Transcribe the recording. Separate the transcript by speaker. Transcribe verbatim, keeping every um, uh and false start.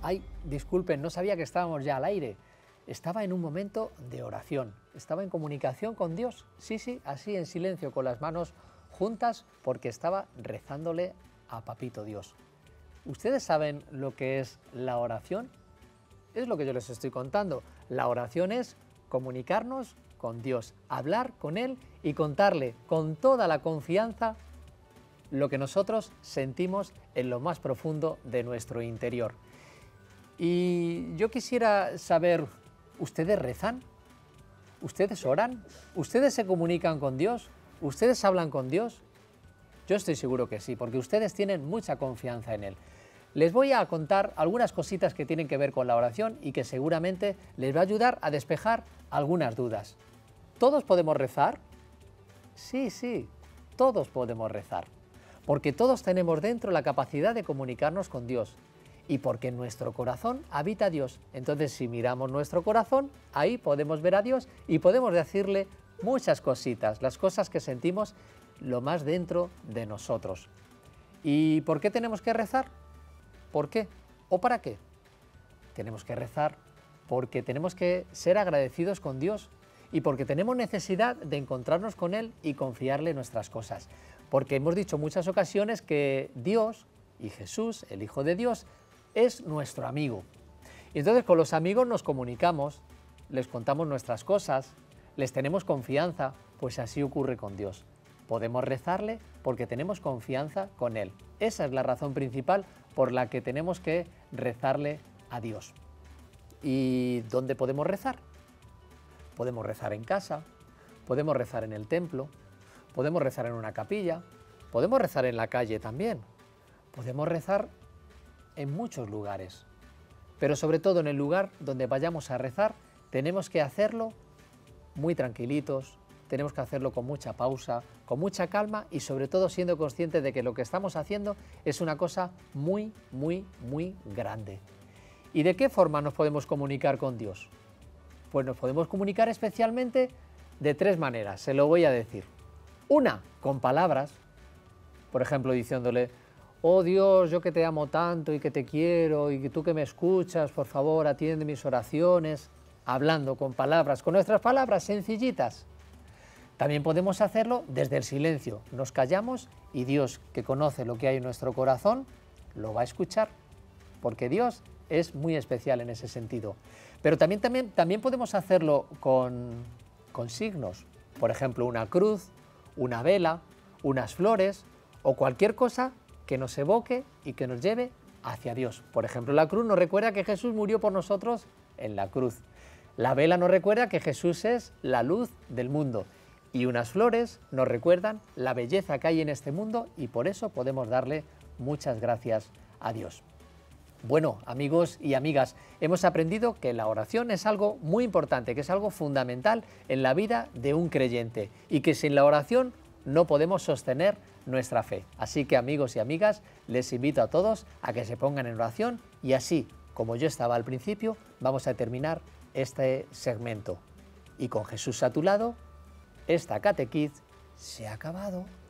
Speaker 1: Ay, disculpen, no sabía que estábamos ya al aire. Estaba en un momento de oración, estaba en comunicación con Dios. Sí, sí, así en silencio, con las manos juntas, porque estaba rezándole a Papito Dios. ¿Ustedes saben lo que es la oración? Es lo que yo les estoy contando. La oración es comunicarnos con Dios, hablar con Él y contarle con toda la confianza lo que nosotros sentimos en lo más profundo de nuestro interior. Y yo quisiera saber, ¿ustedes rezan? ¿Ustedes oran? ¿Ustedes se comunican con Dios? ¿Ustedes hablan con Dios? Yo estoy seguro que sí, porque ustedes tienen mucha confianza en Él. Les voy a contar algunas cositas que tienen que ver con la oración y que seguramente les va a ayudar a despejar algunas dudas. ¿Todos podemos rezar? Sí, sí, todos podemos rezar, porque todos tenemos dentro la capacidad de comunicarnos con Dios y porque en nuestro corazón habita Dios. Entonces, si miramos nuestro corazón, ahí podemos ver a Dios y podemos decirle muchas cositas, las cosas que sentimos lo más dentro de nosotros. ¿Y por qué tenemos que rezar? ¿Por qué? ¿O para qué? Tenemos que rezar porque tenemos que ser agradecidos con Dios y porque tenemos necesidad de encontrarnos con Él y confiarle nuestras cosas. Porque hemos dicho en muchas ocasiones que Dios y Jesús, el Hijo de Dios, es nuestro amigo. Y entonces con los amigos nos comunicamos, les contamos nuestras cosas, les tenemos confianza, pues así ocurre con Dios. Podemos rezarle porque tenemos confianza con Él. Esa es la razón principal por la que tenemos que rezarle a Dios. ¿Y dónde podemos rezar? Podemos rezar en casa, podemos rezar en el templo, podemos rezar en una capilla, podemos rezar en la calle también, podemos rezar en muchos lugares. Pero sobre todo en el lugar donde vayamos a rezar, tenemos que hacerlo muy tranquilitos, tenemos que hacerlo con mucha pausa, con mucha calma y sobre todo siendo conscientes de que lo que estamos haciendo es una cosa muy, muy, muy grande. ¿Y de qué forma nos podemos comunicar con Dios? Pues nos podemos comunicar especialmente de tres maneras, se lo voy a decir. Una, con palabras, por ejemplo diciéndole: oh Dios, yo que te amo tanto y que te quiero y que tú que me escuchas, por favor atiende mis oraciones, hablando con palabras, con nuestras palabras sencillitas. También podemos hacerlo desde el silencio, nos callamos y Dios, que conoce lo que hay en nuestro corazón, lo va a escuchar, porque Dios es muy especial en ese sentido. Pero también, también, también podemos hacerlo con, con signos, por ejemplo una cruz, una vela, unas flores o cualquier cosa que nos evoque y que nos lleve hacia Dios. Por ejemplo, la cruz nos recuerda que Jesús murió por nosotros en la cruz. La vela nos recuerda que Jesús es la luz del mundo. Y unas flores nos recuerdan la belleza que hay en este mundo y por eso podemos darle muchas gracias a Dios. Bueno, amigos y amigas, hemos aprendido que la oración es algo muy importante, que es algo fundamental en la vida de un creyente y que sin la oración no podemos sostener nuestra fe. Así que, amigos y amigas, les invito a todos a que se pongan en oración y así, como yo estaba al principio, vamos a terminar este segmento. Y con Jesús a tu lado, esta catequis se ha acabado.